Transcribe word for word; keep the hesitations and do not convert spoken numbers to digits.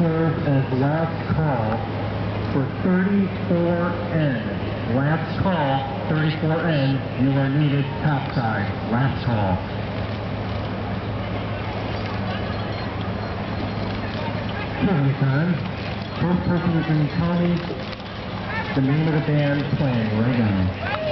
serve as last call for thirty-four N. Last call, thirty-four N. You are needed topside. Last call. Trivia time. First person who can tell me the name of the band playing right now.